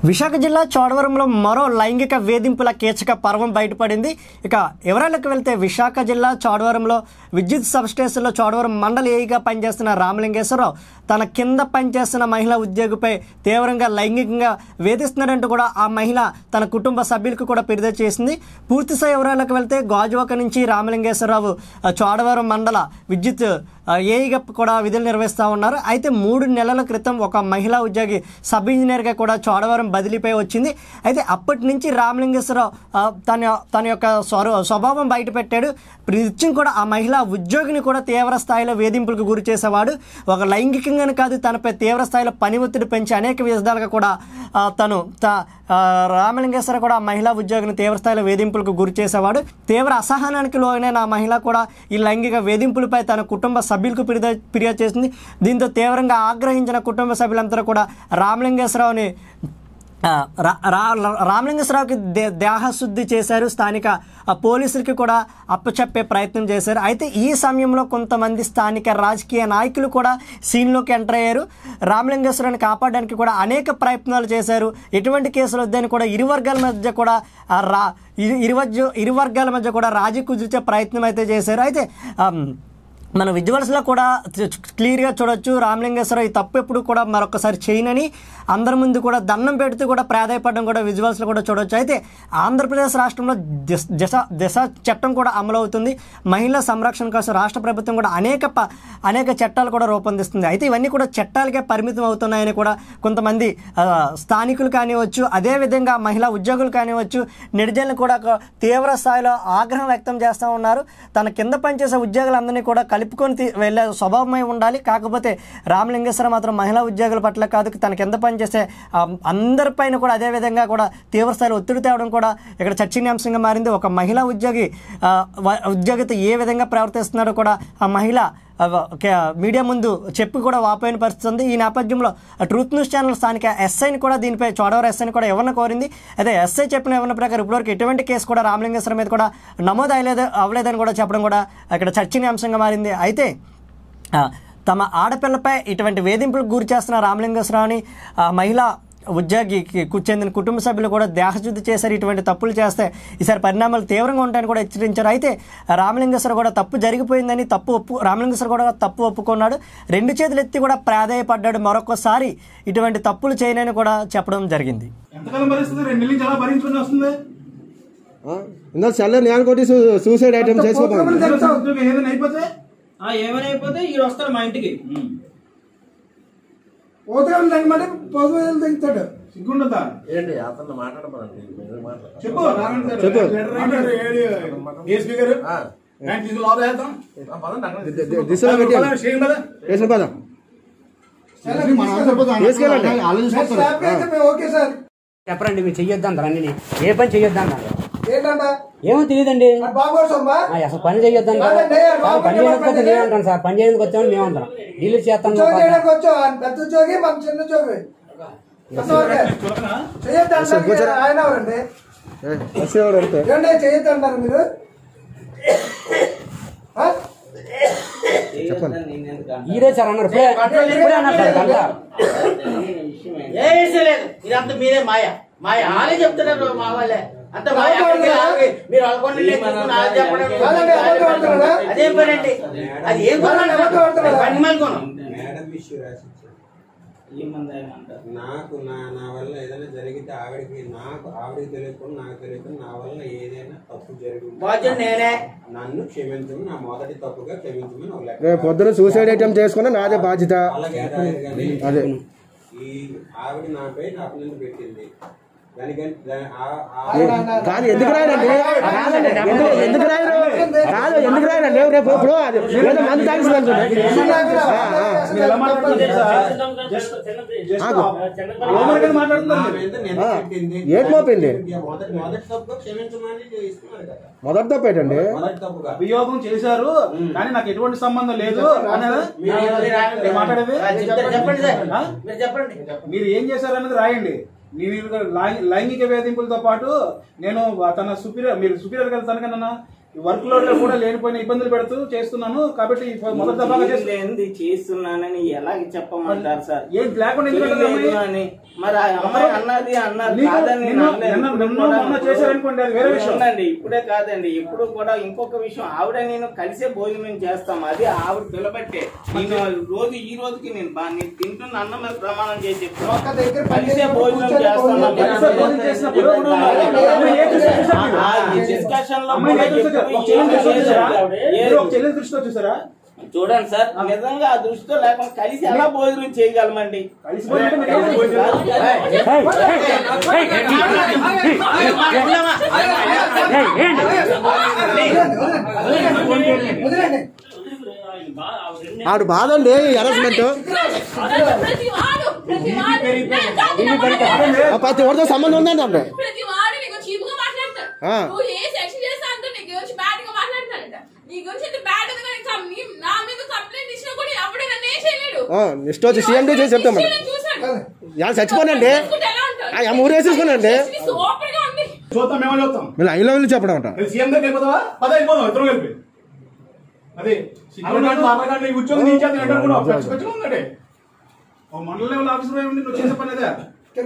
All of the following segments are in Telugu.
విశాఖ జిల్లా చోడవరంలో మరో లైంగిక వేధింపుల కీచక పర్వం బయటపడింది. ఇక వివరాలకు వెళ్తే విశాఖ జిల్లా చోడవరంలో విద్యుత్ సబ్స్టేషన్లో చోడవరం మండల ఏఈగా పనిచేస్తున్న రామలింగేశ్వరరావు తన కింద పనిచేస్తున్న మహిళా ఉద్యోగిపై తీవ్రంగా లైంగికంగా వేధిస్తున్నాడంటూ కూడా ఆ మహిళ తన కుటుంబ సభ్యులకు కూడా ఫిర్యాదు చేసింది. పూర్తిస్థాయి వివరాలకు వెళ్తే గాజువాక నుంచి రామలింగేశ్వరరావు చోడవరం మండల విద్యుత్ ఏఈగా కూడా విధులు నిర్వహిస్తూ ఉన్నారు. అయితే 3 నెలల క్రితం ఒక మహిళా ఉద్యోగి సబ్ ఇంజనీర్గా కూడా చోడవరం బదిలీపై వచ్చింది. అయితే అప్పటి నుంచి రామలింగేశ్వరరావు తన యొక్క స్వభావం బయటపెట్టాడు. నిత్యం కూడా ఆ మహిళా ఉద్యోగిని కూడా తీవ్ర స్థాయిలో వేధింపులకు గురి చేసేవాడు. ఒక లైంగికంగానే కాదు, తనపై తీవ్ర స్థాయిలో పని ఒత్తిడి పెంచి అనేక విధాలుగా కూడా రామలింగేశ్వర కూడా ఆ మహిళా ఉద్యోగిని తీవ్ర స్థాయిలో వేధింపులకు గురి చేసేవాడు. తీవ్ర అసహనానికి లోనైన ఆ మహిళ కూడా ఈ లైంగిక వేధింపులపై తన కుటుంబ సభ్యులకు ఫిర్యాదు చేసింది. దీంతో తీవ్రంగా ఆగ్రహించిన కుటుంబ సభ్యులందరూ కూడా రామలింగేశ్వరరావుకి దేహశుద్ధి చేశారు. స్థానిక పోలీసులకి కూడా అప్పచెప్పే ప్రయత్నం చేశారు. అయితే ఈ సమయంలో కొంతమంది స్థానిక రాజకీయ నాయకులు కూడా సీన్లోకి ఎంటర్ అయ్యారు. రామలింగేశ్వరాన్ని కాపాడడానికి కూడా అనేక ప్రయత్నాలు చేశారు. ఎటువంటి కేసులు వద్దని కూడా ఇరు వర్గాల మధ్య కూడా రాజీ కుదిర్చే ప్రయత్నం అయితే చేశారు. అయితే మన విజువల్స్లో కూడా క్లియర్గా చూడొచ్చు, రామలింగేశ్వరరావు ఈ తప్పు ఎప్పుడు కూడా మరొకసారి చేయనని అందరి ముందు కూడా దండం పెడుతూ కూడా ప్రాధాయపడడం కూడా విజువల్స్లో కూడా చూడొచ్చు. అయితే ఆంధ్రప్రదేశ్ రాష్ట్రంలో దిశ చట్టం కూడా అమలు అవుతుంది. మహిళల సంరక్షణ కోసం రాష్ట్ర ప్రభుత్వం కూడా అనేక చట్టాలు కూడా రూపొందిస్తుంది. అయితే ఇవన్నీ కూడా చట్టాలకే పరిమితం అవుతున్నాయని కూడా కొంతమంది స్థానికులు కానివచ్చు, అదేవిధంగా మహిళా ఉద్యోగులు కానివచ్చు, నెటిజన్లు కూడా తీవ్ర స్థాయిలో ఆగ్రహం వ్యక్తం చేస్తూ ఉన్నారు. తన కింద పనిచేసే ఉద్యోగులందరినీ కూడా కలుపుకొని వెళ్ళే స్వభావమై ఉండాలి. కాకపోతే రామలింగేశ్వర మాత్రం మహిళా ఉద్యోగుల పట్ల కాదు, తన కింద పనిచేసే అందరిపైన కూడా అదేవిధంగా కూడా తీవ్రస్థాయిలో ఒత్తిడి తేవడం కూడా ఇక్కడ చర్చనీయాంశంగా మారింది. ఒక మహిళా ఉద్యోగితో ఏ విధంగా ప్రవర్తిస్తున్నాడో కూడా ఆ మహిళ మీడియా ముందు చెప్పి కూడా వాపోయిన పరిస్థితి ఉంది. ఈ నేపథ్యంలో ట్రూత్ న్యూస్ ఛానల్ స్థానిక ఎస్ఐని కూడా దీనిపై చోడవరం ఎస్ఐని కూడా ఎవరిని కోరింది. అయితే ఎస్ఐ చెప్పిన ఎవరి ప్రకారం ఇప్పటివరకు ఎటువంటి కేసు కూడా రామలింగేశ్వరం మీద కూడా నమోదు అవ్వలేదని కూడా చెప్పడం కూడా ఇక్కడ చర్చనీయాంశంగా మారింది. అయితే తమ ఆడపిల్లపై ఇటువంటి వేధింపులకు గురి చేస్తున్న రామలింగేశ్వరరావుని మహిళా ఉద్యోగికి చెందిన కుటుంబ సభ్యులు కూడా దేహశుద్ధి చేశారు. ఇటువంటి తప్పులు చేస్తే ఈసారి పరిణామాలు తీవ్రంగా ఉంటాయని కూడా హెచ్చరించారు. అయితే రామలింగేశ్వర కూడా తప్పు జరిగిపోయిందని రామలింగేశ్వర కూడా తప్పు ఒప్పుకున్నాడు. 2 చేతులు ఎత్తి కూడా ప్రాధాయపడ్డాడు. మరొకసారి ఇటువంటి తప్పులు చేయనని కూడా చెప్పడం జరిగింది. సూసైడ్ ఐటమ్ ఏమైనా ఈ వస్తారు మా ఇంటికి తెగుతాడు సిగ్గుండదా ఏంటి అతను మాట్లాడమనండి. చెప్పు చెప్పండి. మీరు చెయ్యొద్దాం అన్ని ఏ పని చెయ్యొద్దాం ఏమో తెలియదండి. అసలు పని చెయ్యొద్దాం పని చేయకపోతే నేనంటాను సార్. పని చేయడానికి వచ్చామని మేమంటాం. డీల్ చేస్తాను చేయొద్దంటారు మీరు. ఈరోజు సార్ అన్నారు ఇప్పుడే అన్నారు సార్. ఏ విషయం లేదు, ఇదంతా మీరే మాయ వాళ్ళే చెప్తున్నారు. మా వాళ్ళే అంత మీరు అదేం పని అండి, అది ఏం పని కొనం. నాకు నా వల్ల ఏదైనా జరిగితే ఆవిడ తెలియకుండా నాకు తెలియకుండా నా వల్ల ఏదైనా తప్పు జరిగింది నేనే నన్ను క్షమించమని, నా మొదటి తప్పుగా క్షమించమని. పొద్దున సూసైడ్ ఐటమ్ చేసుకున్నా నాదే బాధ్యత. అలాగే ఈ ఆవిడ నాపై నాకు నిన్ను పెట్టింది. కానీ ఎందుకు రాయరండి? ఎందుకు రాయరు? కాదు ఎందుకు రాయరండి? రేపు ఇప్పుడు ఏదో మంది తాగిస్తుంది. ఏం మోపింది? మొదటి తప్పు ఏంటండి? అభియోగం చేశారు కానీ నాకు ఎటువంటి సంబంధం లేదు మాట్లాడేది. మీరు ఏం చేశారు అనేది రాయండి. లైంగిక వేధింపులతో పాటు నేను తన మీరు సుపీరియర్ కదా తనకన్నా వర్క్ లోడ్ లో కూడా లేనిపోయిన ఇబ్బందులు పెడుతూ చేస్తున్నాను కాబట్టి మొదటి దఫాగా చేస్తున్నానని ఎలాగ చెప్పమంటారు సార్? ఏం బ్లాక్ అని మరి ఆ అమ్మాయి అన్నది అన్నారు కాదని చేశారనుకోండి అది వేరే విషయం ఉందండి. ఇప్పుడే కాదండి, ఇప్పుడు కూడా ఇంకొక విషయం, ఆవిడ నేను కలిసే భోజనం చేస్తాం. అది ఆవిడ పిలబట్టే నేను రోజు ఈ రోజుకి నేను తింటున్న అన్నం మీద ప్రమాణం చేసి కలిసే భోజనం డిస్కషన్ లో దృష్టిలో చూసారా? చూడండి సార్, నిజంగా ఆ దృష్టితో లేకుండా కలిసి ఎలా భోజనం చేయగలమండి? ఆవిడ బాధ అండి హెరాస్మెంట్ ప్రతి ఒక్కరితో సంబంధం ఉందండి అప్పుడు నెక్స్ట్ వచ్చి సీఎం చేసి చెప్తాం మేడం చచ్చిపోనండి ఊరేసేసుకోనండి మీరు ఐ లెవెల్ చెప్పడం అంట సీఎం దగ్గర వెళ్ళిపోతావా? పద వెళ్ళిపోదాం ఇద్దరు కలిపి. అదే ఉద్యోగం ఉందంటే మండల లెవెల్ ఆఫీసర్ నువ్వు చేసే పని అదే.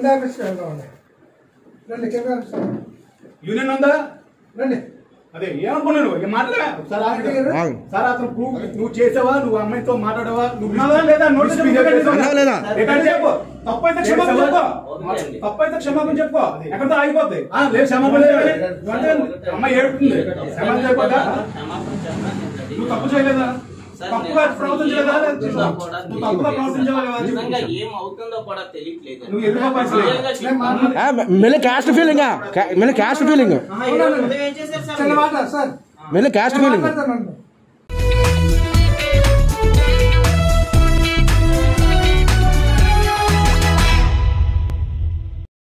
యూనియన్ ఉందా? రండి. అదే ఏమనుకున్నాను మాట్లాడా సార్ అతను నువ్వు చేసావా? నువ్వు అమ్మాయితో మాట్లాడావా? నువ్వు లేదా నోటీస్ చెప్పు. తప్పైతే క్షమాపణ చెప్పు. తప్పైతే క్షమాపణ చెప్పు. ఎక్కడితో ఆగిపోద్ది. లేదు క్షమాపణ అంటే అమ్మాయి ఏడుతుంది. క్షమాపణ చెప్పదా? నువ్వు తప్పు చేయలేదా? తప్పుగా ప్రవర్తించలేదా? తప్పుగా ప్రవర్తించలేదా? ఏమవుతుందో కూడా తెలియట్లేదు. నువ్వు ఎందుకు మెల్లి క్యాస్ట్ ఫీలింగ్ మెల్లి క్యాస్ట్ ఫీలింగ్ ఏం చేశారు సార్? మెల్లి క్యాస్ట్ ఫీలింగ్